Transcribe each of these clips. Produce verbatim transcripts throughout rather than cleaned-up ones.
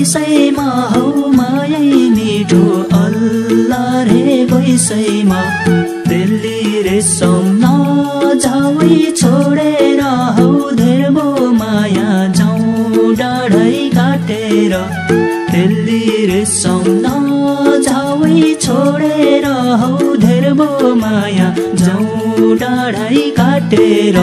बैसैमा हौ मायै मिठो अल्लाह रे बैसैमा दिल्ली रेशम नजावै छोडेर हौ धेरबो माया जाउँ डाँडै काटेर दिल्ली रेशम नजावै छोडेर हौ धेरबो माया जाउँ डाँडै काटेर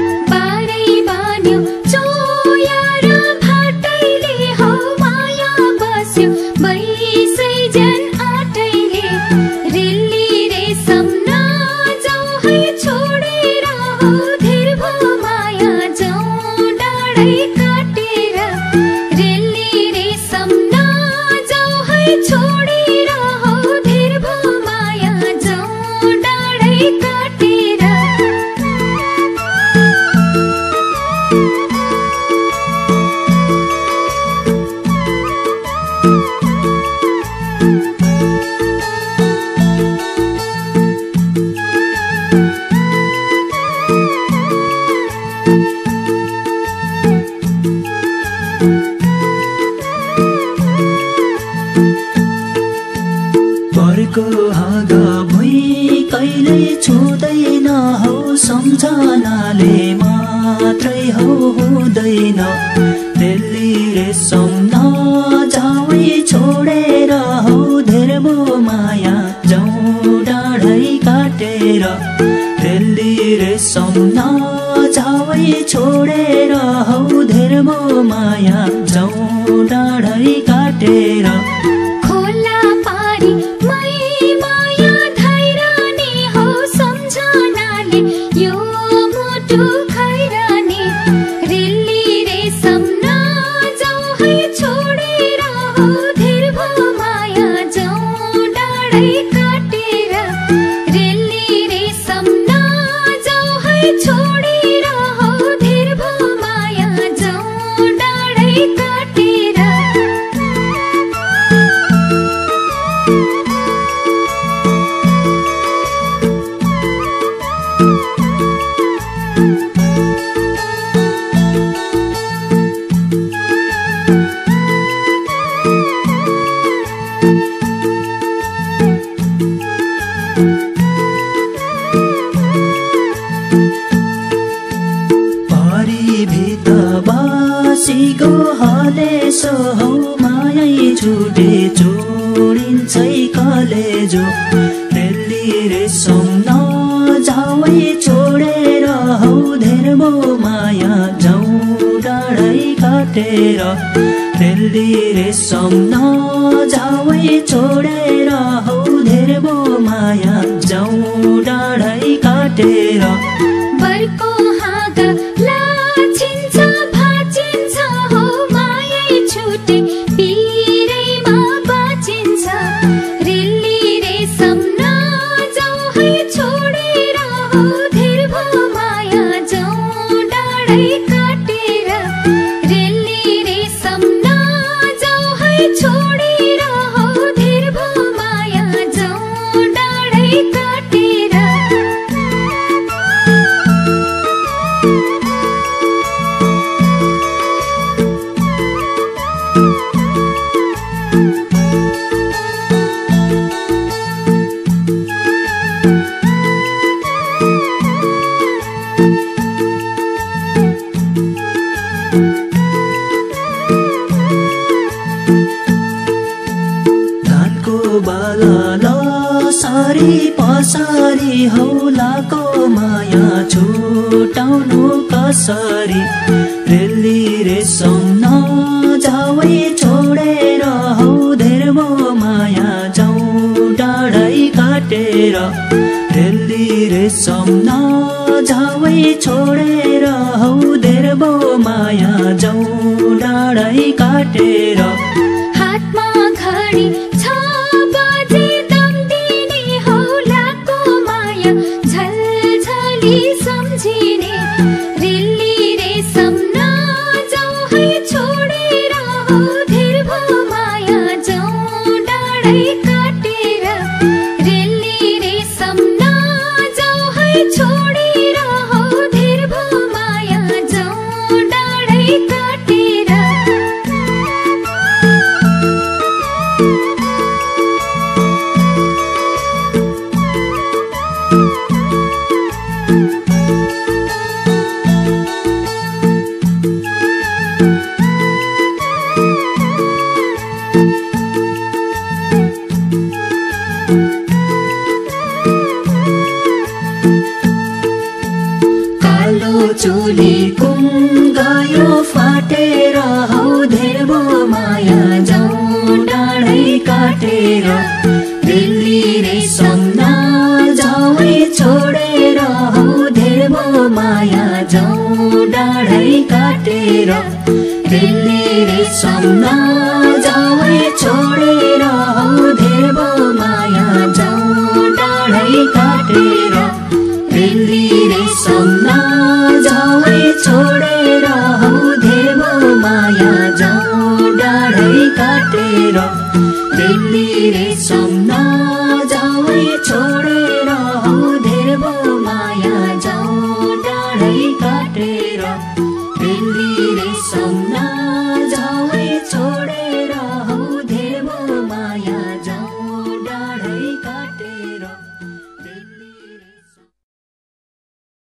बर्को हाँगा भुइँ कहिल्यै छुँदैन हौ सम्झनाले मात्रै हौ हुँदैन दिल्ली रेशम नजावै छोडेर हौ धेरबो माया जाउँ डाँडै काटेर दिल्ली रेशम नजावै छोडेर हौ धेरबो माया जाउँ डाँडै काटेर बासीको हलेसो हौ मायै छुटे जोडिन्छै कलेजो दिल्ली रेशम नजावै छोडेर हौ धेरबो माया जाउँ डाँडै काटेर दिल्ली रेशम नजावै छोडेर हौ धेरबो माया जाउँ डाँडै काटेर बर्को हाँगा लाछिन्छ भाचिन्छ हौ मायै छुटे पिरैमा बाचिन्छ दिल्ली रेशम नजाऊ है छोडेर हौ धेरबो माया जाउँ डाँडै काटेर दिल्ली रेशम नजाऊ है छोडेर हौ धेरबो माया जाउँ डाँडै काटेर बाला लसारी पसारी हौलाको माया छुटाउनु कसरी दिल्ली रेशम नजावै छोडेर हौ धेरबो माया जाउँ डाँडै काटेर दिल्ली रेशम नजावै छोडेर हौ धेरबो माया जाउँ डाँडै काटेर हातमा घडी छ बजे दम दिने हौलाको माया झलझली सम्झिने दिल्ली रेशम नजाऊ है छोडेर हौ धेरबो माया जाउँ डाँडै काटेर दिल्ली रेशम नजाऊ है छोडेर हौ धेरबो माया जाउँ डाँडै काटेर चोली कुम गयो फाटेर हौ धेरबो माया जाउँ डाँडै काटेर दिल्ली रेशम नजाउँ छोडेर हौ धेरबो माया जाउँ डाँडै काटेर दिल्ली रेशम नजाउँ छोडेर हौ धेरबो माया जाउँ डाँडै काटेर दिल्ली रेशम नजाउँ छोडेर हौ धेरबो माया जाउँ डाँडै काटेर दिल्ली रेशम नजाउँ छोडेर हौ धेरबो माया जाउँ डाँडै काटेर दिल्ली